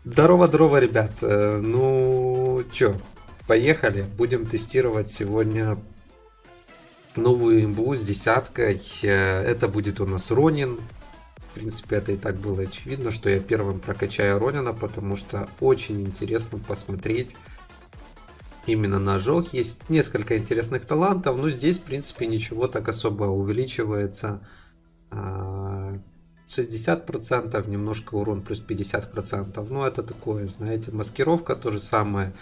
Здорово, ребят. Ну, чё, поехали. Будем тестировать сегодня новую имбу с десяткой. Это будет у нас Ронин. В принципе, это и так было очевидно, что я первым прокачаю Ронина, потому что очень интересно посмотреть именно на ожог. Есть несколько интересных талантов, но здесь, в принципе, ничего так особо увеличивается. 60%, немножко урон плюс 50%. Ну, это такое, знаете, маскировка то же самое.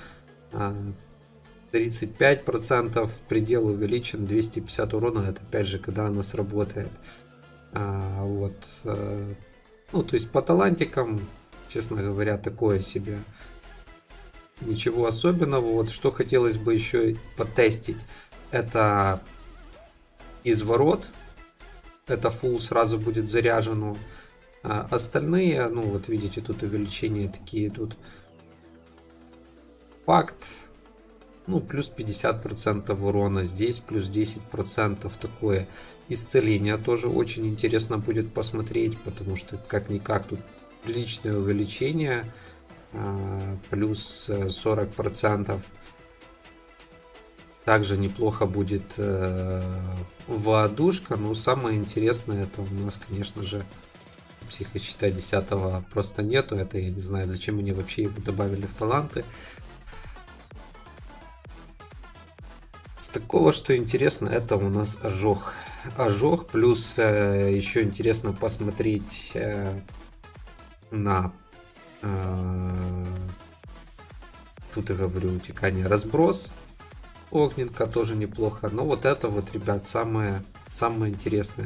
35%, предел увеличен, 250 урона, это опять же, когда она сработает. Вот. Ну, то есть по талантикам, честно говоря, такое себе. Ничего особенного. Вот что хотелось бы еще потестить, это изворот. Это full сразу будет заряжено. Остальные, ну вот видите, тут увеличения такие идут. Факт, ну плюс 50% урона, здесь плюс 10% такое. Исцеление тоже очень интересно будет посмотреть, потому что как-никак тут приличное увеличение, плюс 40%. Также неплохо будет воодушка, но самое интересное это у нас, конечно же, психощита 10 просто нету. Это я не знаю, зачем они вообще его добавили в таланты. С такого, что интересно, это у нас ожог. Ожог, плюс еще интересно посмотреть на тут я говорю утекание, разброс. Огненка тоже неплохо. Но вот это вот, ребят, самое интересное.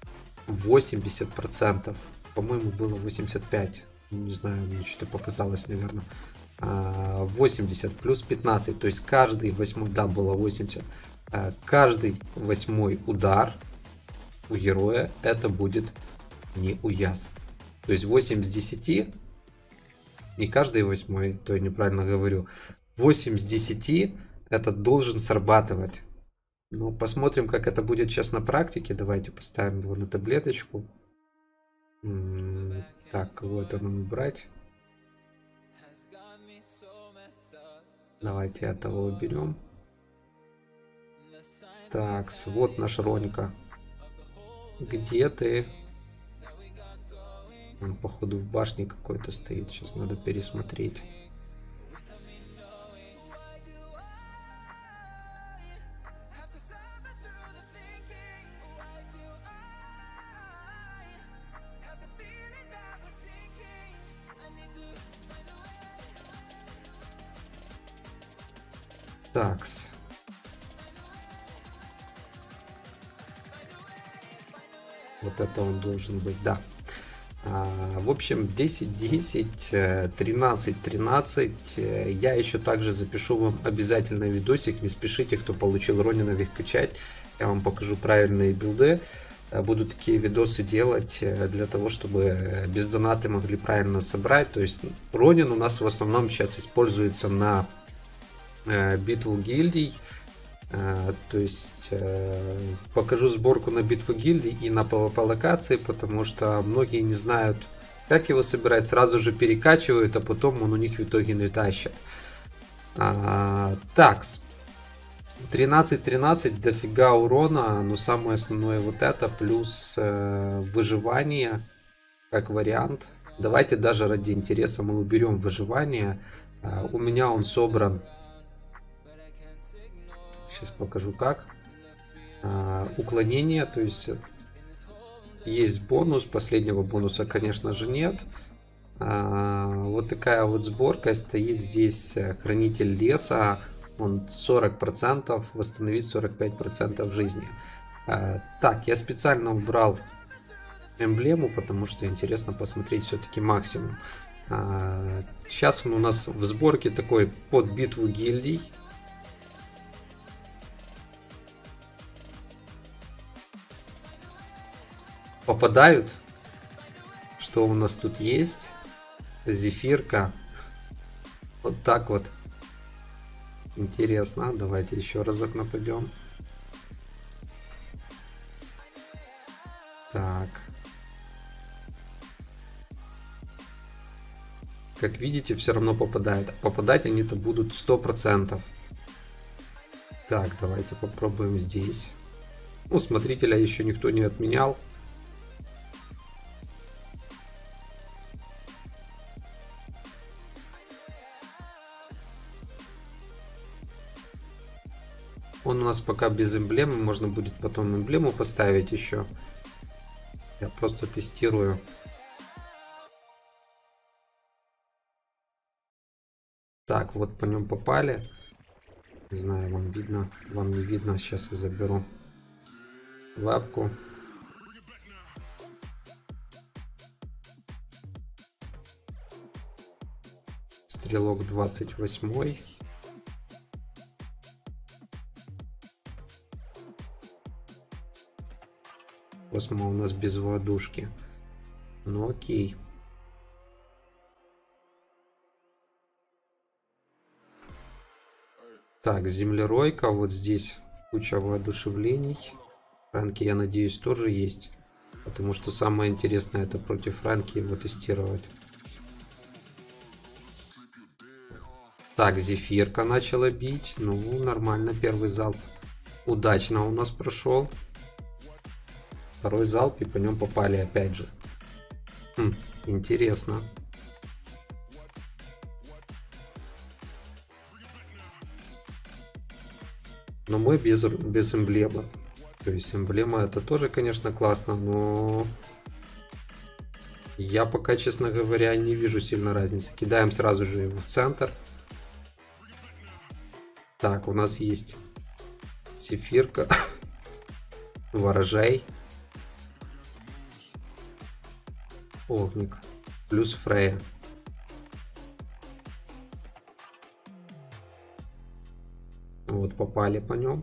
80%. По-моему, было 85%. Не знаю, мне что-то показалось, наверное. 80 плюс 15. То есть каждый восьмой, да, было 80. Каждый восьмой удар у героя это будет не уяз. То есть 8 с 10. Не каждый восьмой, то я неправильно говорю. 8 с 10 это должен срабатывать. Ну, посмотрим, как это будет сейчас на практике. Давайте поставим его на таблеточку. Так, вот это нам убрать. Давайте этого уберем. Так, вот наш Ронька. Где ты? Он, походу, в башне какой-то стоит. Сейчас надо пересмотреть. Такс. Вот это он должен быть, да. В общем, 10-10, 13-13. Я еще также запишу вам обязательно видосик. Не спешите, кто получил Ронина, их качать. Я вам покажу правильные билды. Буду такие видосы делать для того, чтобы без донаты могли правильно собрать. То есть Ронин у нас в основном сейчас используется на битву гильдий. То есть покажу сборку на битву гильдий и на PvP локации, потому что многие не знают, как его собирать, сразу же перекачивают, а потом он у них в итоге не тащит. Так, 13-13, дофига урона, но самое основное вот это, плюс выживание, как вариант. Давайте даже ради интереса мы уберем выживание. У меня он собран. Сейчас покажу как. Уклонение, то есть есть бонус, последнего бонуса, конечно же, нет. Вот такая вот сборка. Стоит здесь хранитель леса. Он 40%, восстановит 45% жизни. Так, я специально убрал эмблему, потому что интересно посмотреть все-таки максимум. Сейчас он у нас в сборке такой под битву гильдий. Попадают. Что у нас тут есть? Зефирка. Вот так вот. Интересно. Давайте еще разок нападем. Так. Как видите, все равно попадает. Попадать они-то будут 100%. Так, давайте попробуем здесь. Ну, смотрителя еще никто не отменял. Он у нас пока без эмблемы, можно будет потом эмблему поставить еще. Я просто тестирую. Так, вот по нем попали. Не знаю, вам видно, вам не видно. Сейчас я заберу лапку. Стрелок 28. Космо у нас без воздушки. Ну окей. Так, землеройка. Вот здесь куча воодушевлений. Франки, я надеюсь, тоже есть. Потому что самое интересное это против Франки его тестировать. Так, Зефирка начала бить. Ну, нормально, первый залп удачно у нас прошел. Второй залп, и по нем попали опять же. Интересно. Но мы без эмблемы. То есть эмблема это тоже, конечно, классно, но я пока, честно говоря, не вижу сильно разницы. Кидаем сразу же его в центр. Так, у нас есть Зефирка, Ворожай, Огник, плюс Фрея. Вот, попали по нем.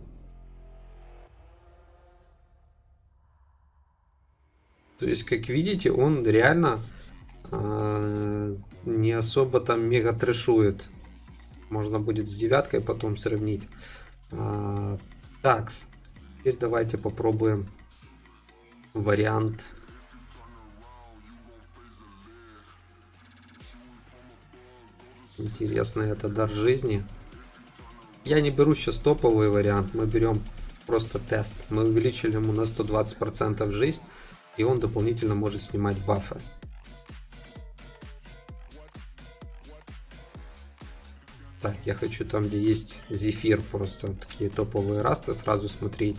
То есть, как видите, он реально не особо там мега трэшует. Можно будет с девяткой потом сравнить. Так, теперь давайте попробуем вариант. Интересный это дар жизни. Я не беру сейчас топовый вариант, мы берем просто тест. Мы увеличили ему на 120% жизнь, и он дополнительно может снимать бафы. Так, я хочу там, где есть Зефир, просто такие топовые расты сразу смотреть.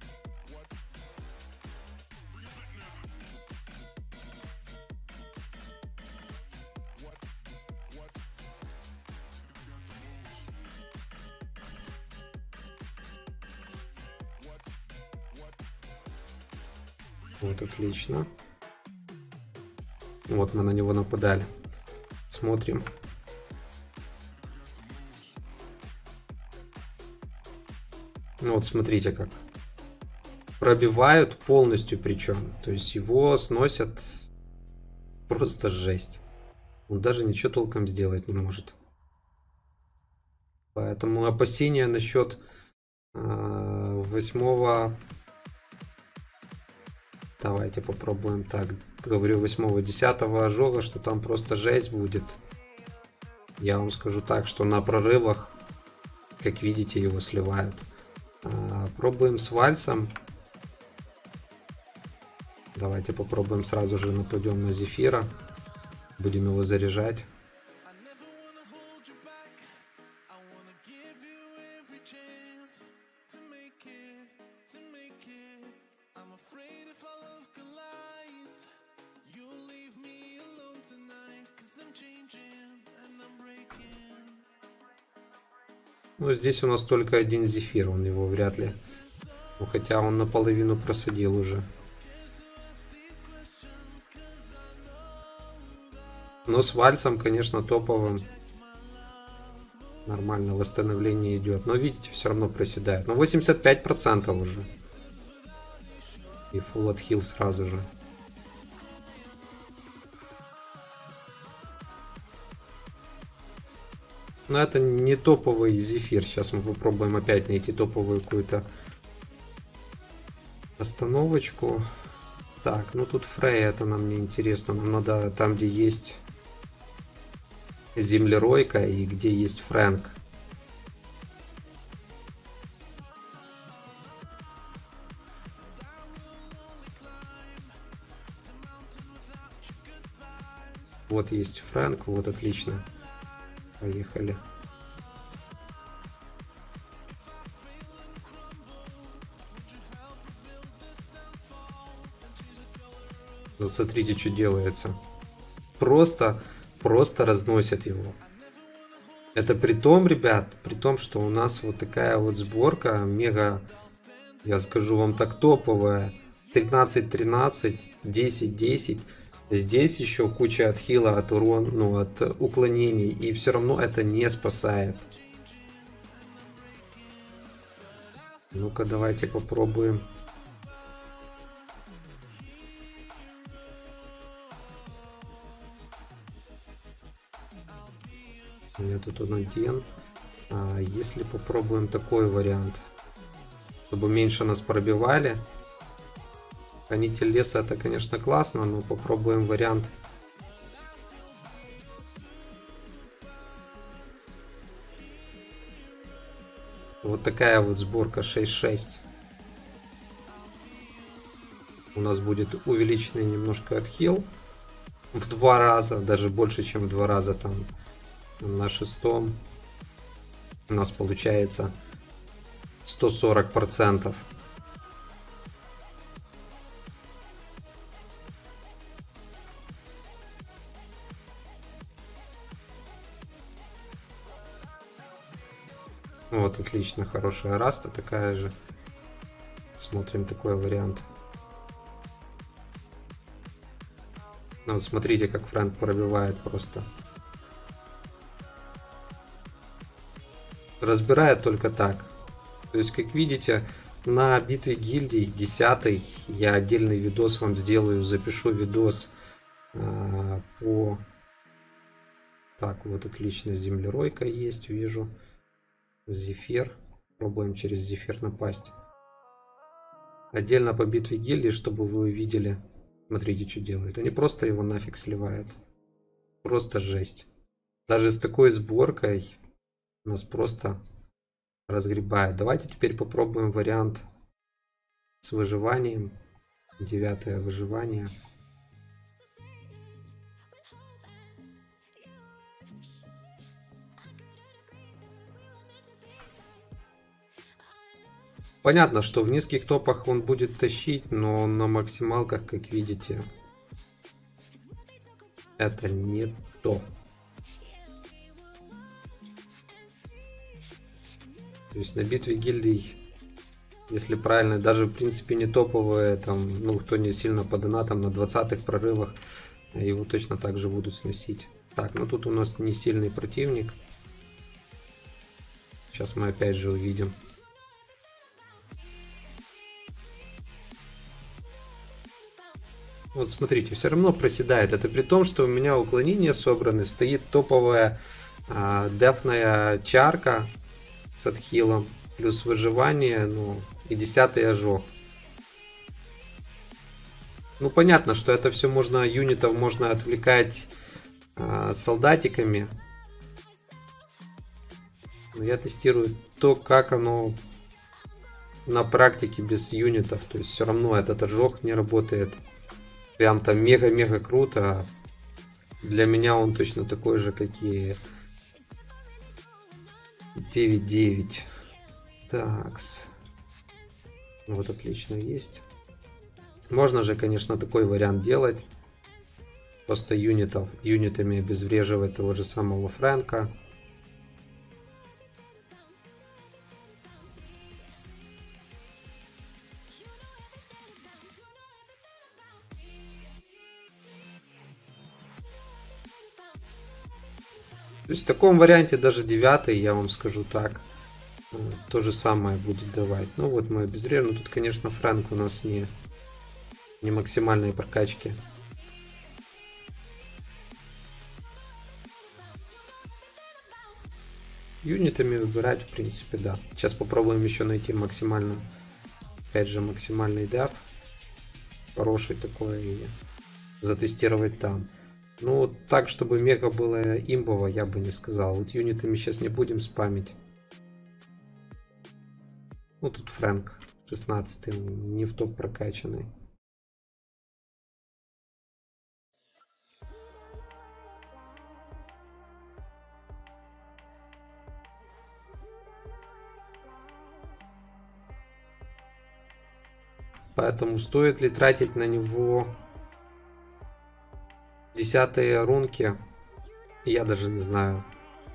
Вот, отлично. Вот мы на него нападали. Смотрим. Ну вот смотрите как. Пробивают полностью причем. То есть его сносят просто жесть. Он даже ничего толком сделать не может. Поэтому опасения насчет 8-го... Давайте попробуем так. Говорю 8-10 ожога, что там просто жесть будет. Я вам скажу так, что на прорывах, как видите, его сливают. Пробуем с вальсом. Давайте попробуем сразу же нападем на Зефира. Будем его заряжать. Ну, здесь у нас только один Зефир, он его вряд ли. Ну, хотя он наполовину просадил уже. Но с вальсом, конечно, топовым. Нормально, восстановление идет. Но видите, все равно проседает. Но 85% уже. И фулл отхил сразу же. Но это не топовый Зефир. Сейчас мы попробуем опять найти топовую какую-то остановочку. Так, ну тут Фрея, это нам не интересно. Нам надо там, где есть землеройка и где есть Фрэнк. Вот есть Фрэнк, вот отлично. Поехали. Вот смотрите, что делается. Просто разносят его. Это при том, ребят, при том, что у нас вот такая вот сборка мега, я скажу вам так, топовая. 13-13, 10-10. Здесь еще куча отхила от урона, ну, от уклонений, и все равно это не спасает. Ну-ка, давайте попробуем. У меня тут он один. Если попробуем такой вариант, чтобы меньше нас пробивали. Хранитель леса это, конечно, классно, но попробуем вариант. Вот такая вот сборка 6-6. У нас будет увеличенный немножко отхил. В 2 раза, даже больше, чем в 2 раза там. На 6-м у нас получается 140%. Вот, отлично, хорошая раста такая же. Смотрим такой вариант. Ну, вот смотрите, как Фрэнк пробивает просто. Разбирает только так. То есть, как видите, на битве гильдий 10 я отдельный видос вам сделаю, запишу видос по... Так, вот отлично, землеройка есть, вижу. Зефир. Пробуем через Зефир напасть. Отдельно по битве гильдии, чтобы вы увидели. Смотрите, что делают. Они просто его нафиг сливают. Просто жесть. Даже с такой сборкой нас просто разгребает. Давайте теперь попробуем вариант с выживанием. 9-е выживание. Понятно, что в низких топах он будет тащить, но на максималках, как видите, это не то. То есть на битве гильдий, если правильно, даже в принципе не топовые, там, ну кто не сильно по донатам, на 20-х прорывах, его точно так же будут сносить. Так, ну тут у нас не сильный противник. Сейчас мы опять же увидим. Вот смотрите, все равно проседает. Это при том, что у меня уклонения собраны. Стоит топовая дефная чарка с отхилом. Плюс выживание, ну и 10-й ожог. Ну понятно, что это все можно, юнитов можно отвлекать солдатиками. Но я тестирую то, как оно на практике без юнитов. То есть все равно этот ожог не работает. Прям там мега-мега круто. Для меня он точно такой же, как и 9-9. Такс. Вот отлично есть. Можно же, конечно, такой вариант делать. Просто юнитами обезвреживать того же самого Фрэнка. То есть в таком варианте даже 9-й, я вам скажу так, то же самое будет давать. Ну вот мы обезвреживаем. Тут, конечно, Фрэнк у нас не максимальной прокачки. Юнитами выбирать, в принципе, да. Сейчас попробуем еще найти максимальную, опять же, максимальный деф. Хороший такой. И затестировать там. Ну, так, чтобы мега было имбово, я бы не сказал. Вот юнитами сейчас не будем спамить. Ну, тут Фрэнк 16, не в топ прокачанный. Поэтому стоит ли тратить на него 10-е рунки? Я даже не знаю.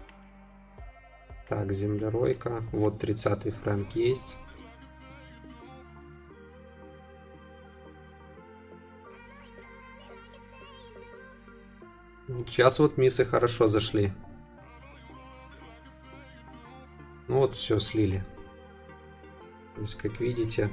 Так, землеройка. Вот 30-й Фрэнк есть. Сейчас вот миссы хорошо зашли. Ну вот все слили. То есть, как видите,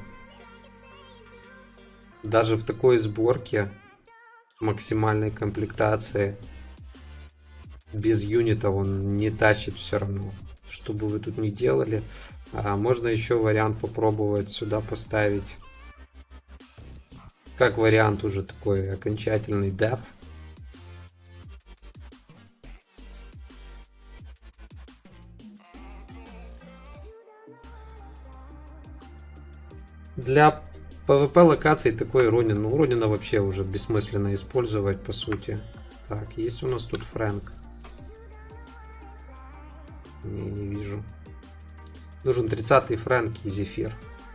даже в такой сборке максимальной комплектации без юнита он не тащит все равно. Что бы вы тут ни делали. Можно еще вариант попробовать сюда поставить. Как вариант уже такой окончательный деф. Для PvP локаций такой Ронин. Ну, Ронина вообще уже бессмысленно использовать, по сути. Так, есть у нас тут Фрэнк? Не вижу. Нужен 30-й Фрэнк и Зефир.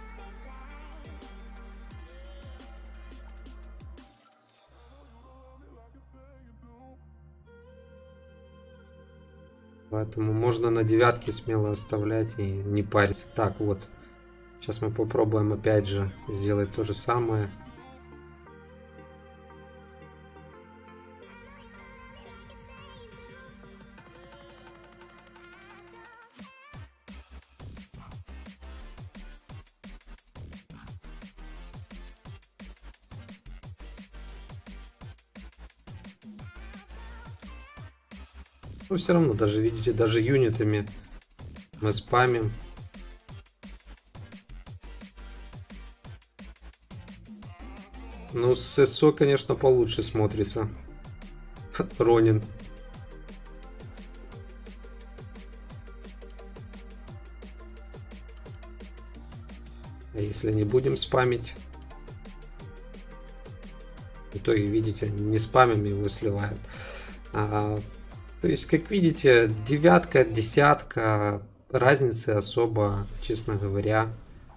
Поэтому можно на 9-ке смело оставлять и не париться. Так, вот. Сейчас мы попробуем опять же сделать то же самое. Но все равно, даже видите, даже юнитами мы спамим. Ну, с СО, конечно, получше смотрится. Ронин. А если не будем спамить? В итоге, видите, не спамим, его сливают. То есть, как видите, 9-ка, 10-ка, разницы особо, честно говоря,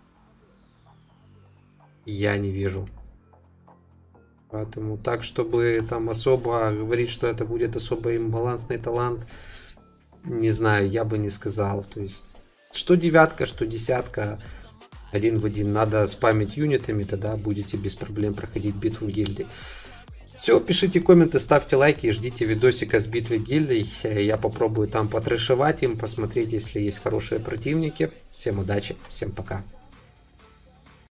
я не вижу. Поэтому так, чтобы там особо говорить, что это будет особо имбалансный талант, не знаю, я бы не сказал. То есть, что 9-ка, что 10-ка, один в один. Надо спамить юнитами, тогда будете без проблем проходить битву гильдий. Все, пишите комменты, ставьте лайки и ждите видосика с битвы гильдий. Я попробую там потрэшевать им, посмотреть, если есть хорошие противники. Всем удачи, всем пока.